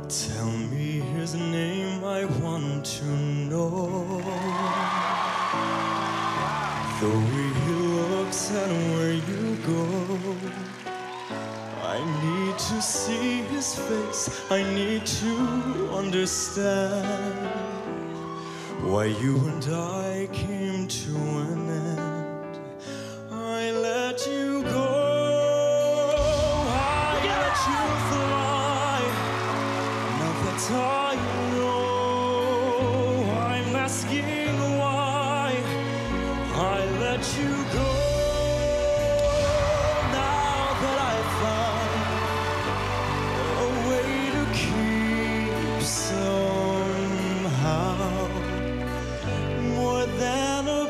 Tell me his name, I want to know. The way he looks and where you go. I need to see his face, I need to understand why you and I came to an end. I let you go, I let you fly. Now that I know, I'm asking why I let you go. Now that I found a way to keep somehow more than a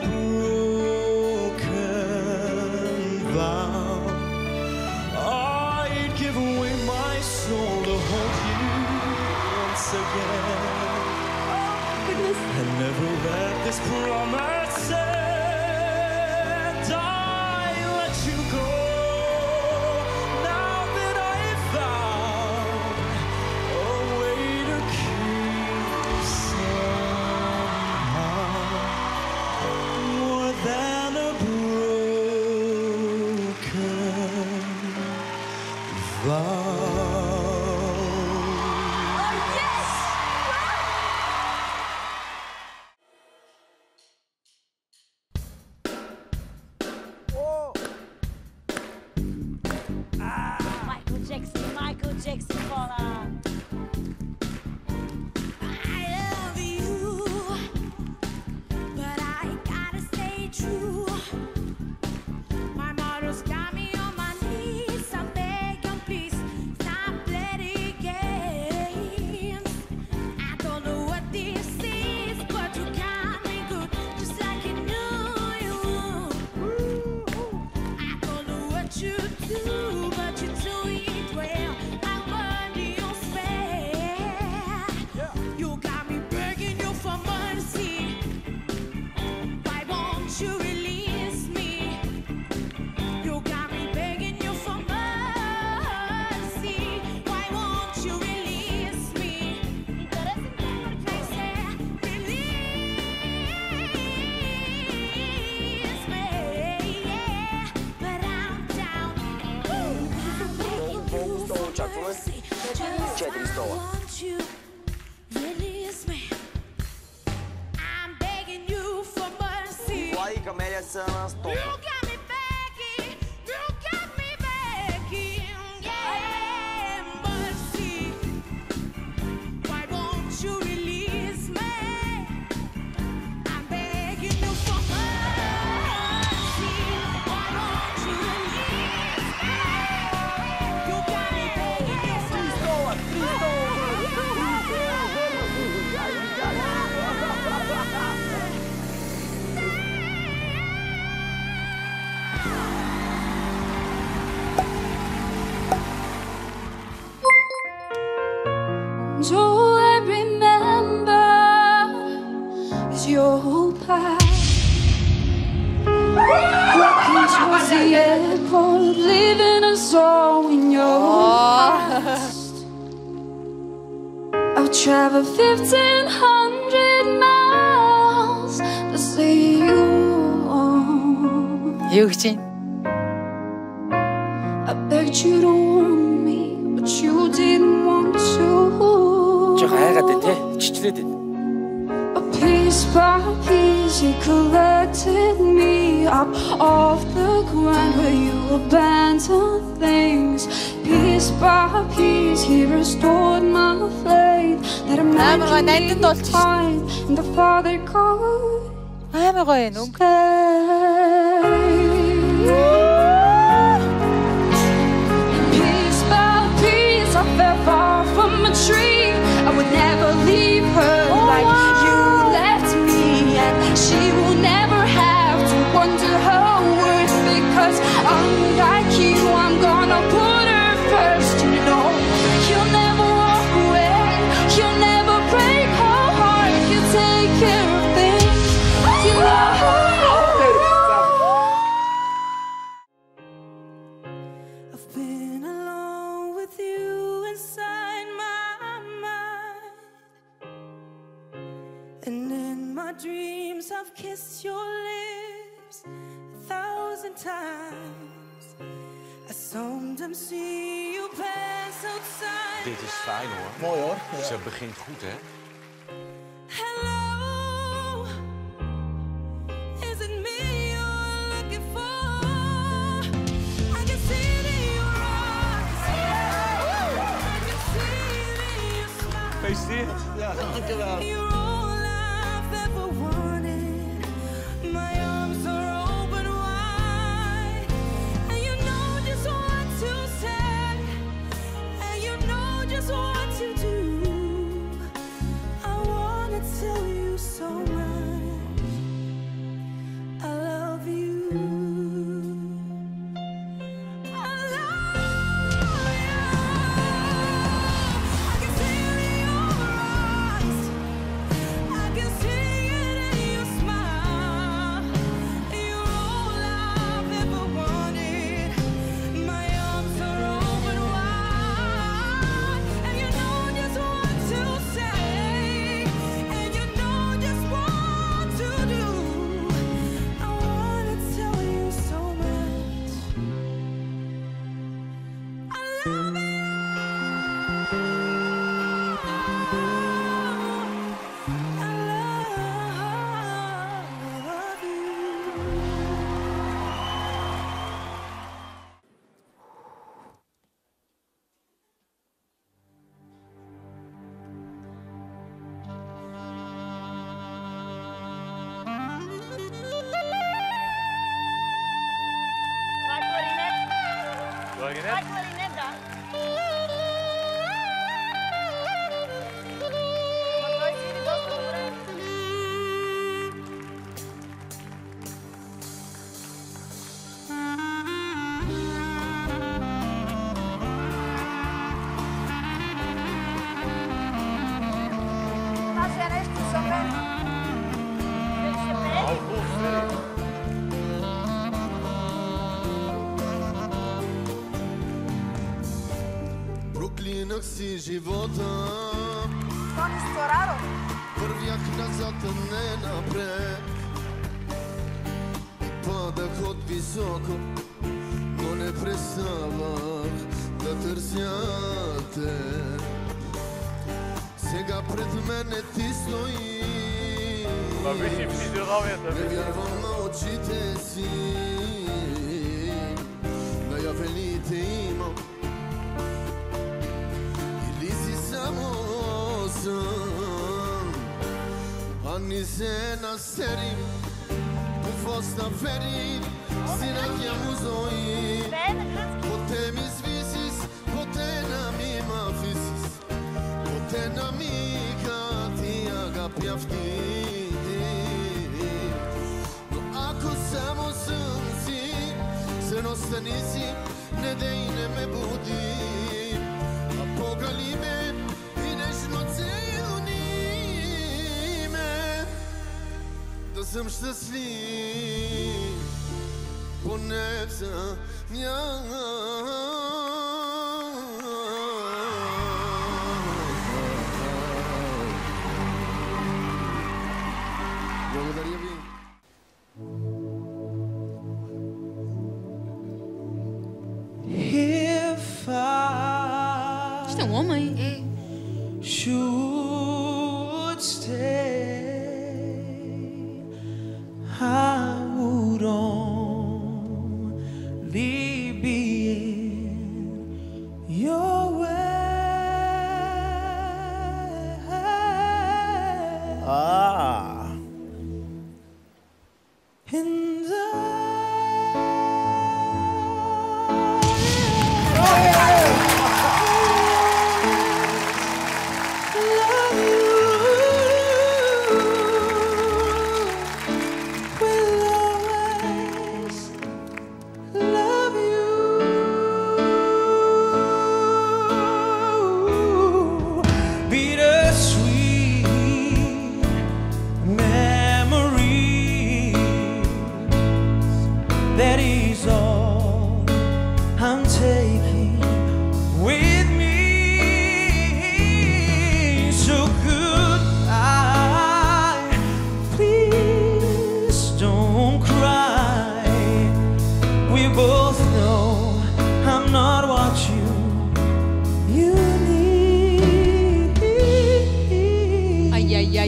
broken vow. I'd give away my soul to hold you once again. And never let this promise end. I let you go. Now that I've found a way to keep somehow more than a broken vow. Michael Jackson falan. I love you, but I gotta stay true. My motto's got me on my knees. I beg you, please stop playing games. I don't know what this is, but you got me good, just like you knew you would. I don't know what you do, but you do it well. I want your spare. You got me begging you for mercy. Why won't you release me? You got me begging you for mercy. Why won't you release me? I said, release me, yeah, but I'm down. I'm begging you for mercy. Just I want you, release me. I'm begging you for mercy. You got me begging, yeah, mercy. Why won't you release me? I'm begging you for mercy. Why won't you release me? You got me begging you for All I remember is your whole past. Walking towards the airport, leaving us all in your past. I've traveled 1,500 miles to see you. 유진. I begged you to warn me, but you didn't want to. 저 가야가 돼. 지치레든. But piece by piece, you collected me up off the ground where you abandoned things. Piece by piece, he restored my faith that I'm not fine. And the Father God. 먹어요, 농. Piece by piece, I fell far from a tree. I would never leave her like you left me, and she will never have to wonder her worth, because unlike you, I'm gonna put her first. You know, you'll never walk away, you'll never break her heart, you take care of things you love. I've been alone with you inside my mind. dreams I've kissed your lips 1,000 times. I sometimes see you pass outside. Dit is fijn hoor. Mooi hoor. Ja. Ze begint goed hè. Hello, is it me you're looking for? I can see it in your eyes. I can see it in your smile. Gefeliciteerd. Ja, dankjewel. You're all I've ever wanted. My arms are open wide, and you know just what to say, and you know just what to do. I wanna tell you so much. I love you. I love you. I can see it in your eyes. I can see it in your smile. You're all I've ever wanted. My arms are open wide, and you know just what to say, and you know just what to do. I wanna tell you so much. I love you. Brooklyn si života. Oni storaro. Вървях назад, а не напред. Падах от високо, но не преставах да търся те. Сега пред мене ти стои. Не вярвам на очите си. Наявените имам. Или си само сън. Anni se nascerim, cu fosta ferim, sinakja muzoi. Potem izvisis, potem amima fisis, potem amica ti agapja no ako samo sam si, se nostani si, ne dej ne me budi, a pogali me i nežno celu да съм щастлив, поне в съня. Благодаря ви. If I Isto é um homem. should stay, I would only be in your way. And love you with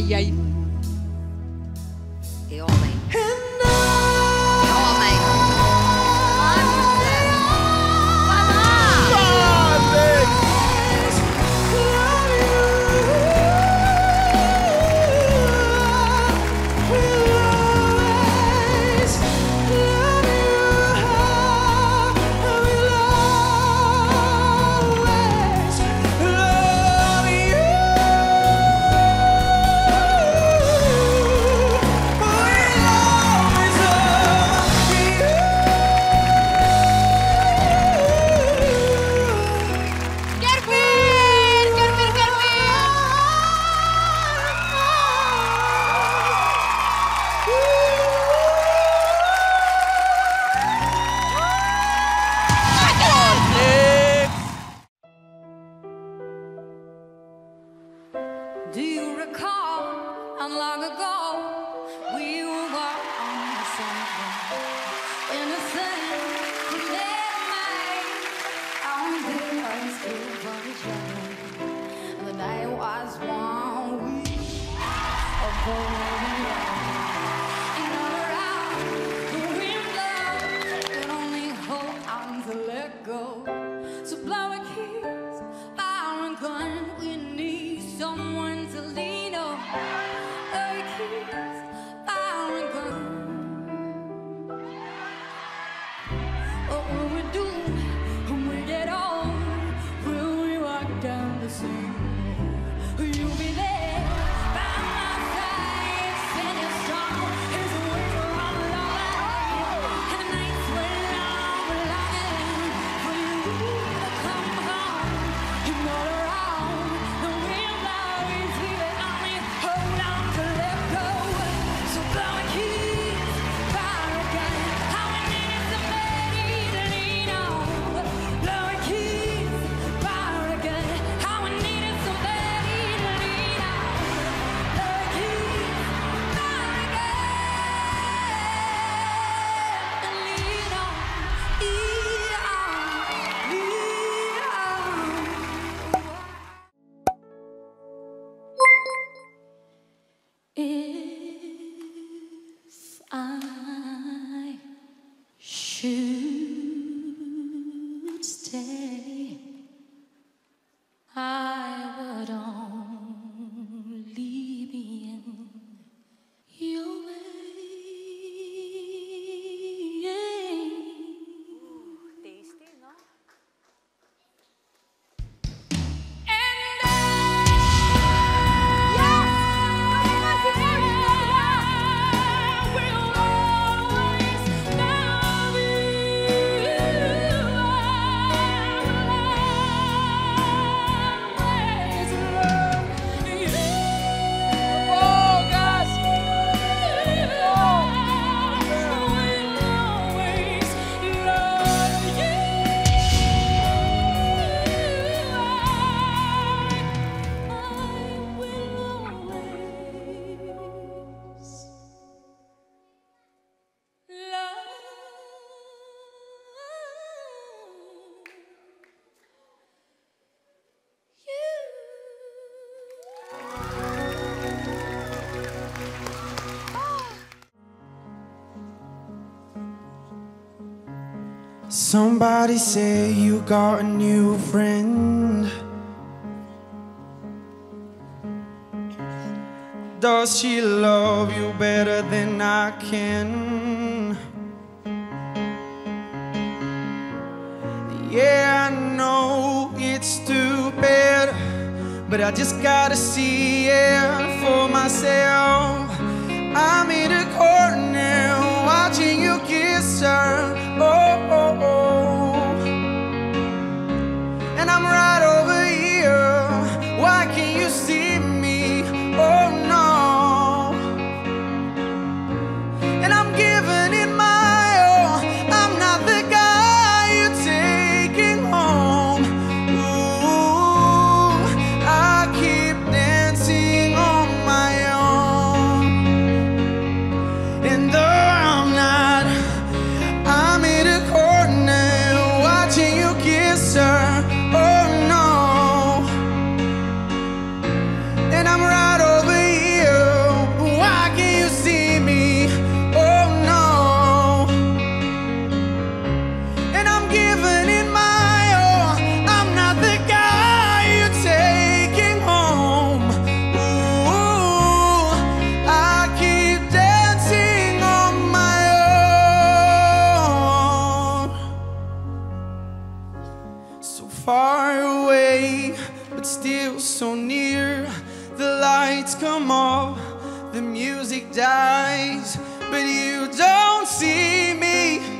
Ai, ai. Que homem. Que homem. Ai, meu Deus. Vai lá. Do you recall how long ago we were on the same ground? Innocent, we never made our days good for each other. And the night was one week of going and all around the window, can only hold on to let go. So blow a kiss, fire and gun, we need someone to lean on. Blow a kiss, fire and gun. What will we do when we get old? Will we walk down the same road? Will you be there by my side? Standing strong as a winter on the line. And the nights were long, longing for you to come home. You're not around, the wind blows, we will only hold on to let go. So blow a kiss, fire again. How we needed somebody to lean on. Blow a kiss, fire again. How we needed somebody to lean on. Blow a kiss, fire again. And lean on, lean on. If I should stay, I would only be in your way. Tasty, no? Somebody say you got a new friend. Does she love you better than I can? Yeah, I know it's stupid, but I just gotta see it for myself. I'm in a corner watching you kiss her. Oh, oh, oh. And I'm right over here. Why can't you see me? Oh no. And I'm giving it my all. I'm not the guy you're taking home. Ooh, I keep dancing on my own. And though I'm in a corner but still so near. The lights come off, the music dies, but you don't see me.